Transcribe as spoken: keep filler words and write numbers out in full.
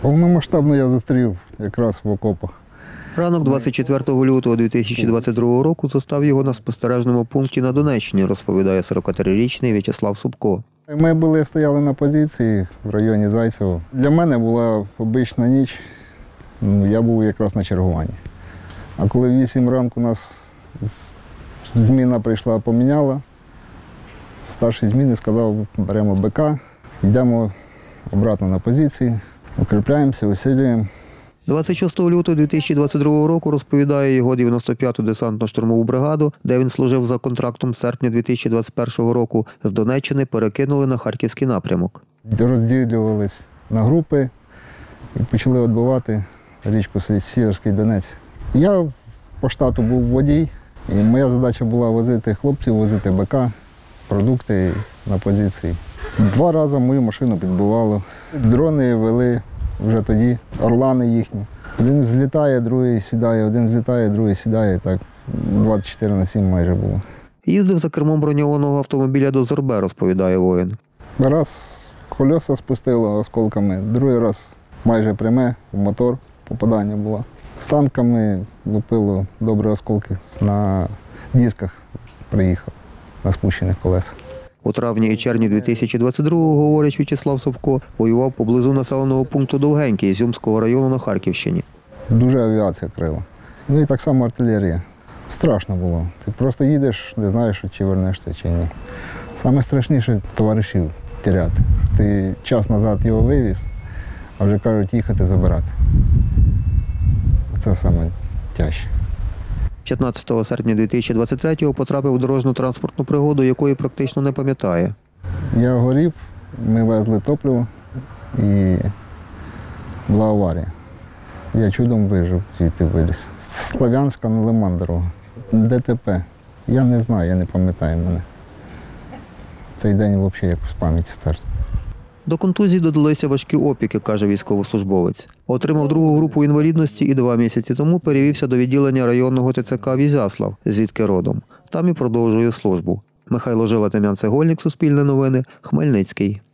Повномасштабно я зустрів якраз в окопах. Ранок двадцять четвертого лютого дві тисячі двадцять другого року застав його на спостережному пункті на Донеччині, розповідає сорокатрирічний В'ячеслав Супко. Ми були, стояли на позиції в районі Зайцево. Для мене була обична ніч, ну, я був якраз на чергуванні. А коли в вісім ранку нас зміна прийшла, поміняла, старший зміни сказав, беремо БК, йдемо обратно на позиції, укріпляємося, усилюємо. двадцять шостого лютого дві тисячі двадцять другого року, розповідає, його дев'яносто п'яту десантно-штурмову бригаду, де він служив за контрактом з серпня дві тисячі двадцять першого року, з Донеччини перекинули на Харківський напрямок. Розділювались на групи і почали відбивати річку Сіверський Донець. Я по штату був водій, і моя задача була возити хлопців, возити БК, продукти на позиції. Два рази мою машину підбивало. Дрони вели вже тоді, орлани їхні. Один злітає, другий сідає, один злітає, другий сідає. Так двадцять чотири на сім майже було. Їздив за кермом броньованого автомобіля до Зорбе, розповідає воїн. Раз колеса спустило осколками, другий раз майже пряме, в мотор попадання було. Танками лупило добрі осколки, на дисках приїхав, на спущених колесах. У травні і червні дві тисячі двадцять другого, говорить В'ячеслав Супко, воював поблизу населеного пункту Довгенький Ізюмського району на Харківщині. Дуже авіація крила. Ну і так само артилерія. Страшно було. Ти просто їдеш, не знаєш, чи вернешся, чи ні. Саме страшніше – товаришів теряти. Ти час назад його вивіз, а вже кажуть їхати забирати. Це саме тяжче. п'ятнадцятого серпня дві тисячі двадцять третього потрапив у дорожньо-транспортну пригоду, якої практично не пам'ятає. Я горів, ми везли топливо і була аварія. Я чудом вижив, звідти виліз. З Слов'янська на Лиман дорога. ДТП. Я не знаю, я не пам'ятаю мене. Цей день взагалі як в пам'яті старт. До контузії додалися важкі опіки, каже військовослужбовець. Отримав другу групу інвалідності і два місяці тому перевівся до відділення районного ТЦК «Ізяслав», звідки родом. Там і продовжує службу. Михайло Жила, Тем'ян Цегольник, Суспільне новини, Хмельницький.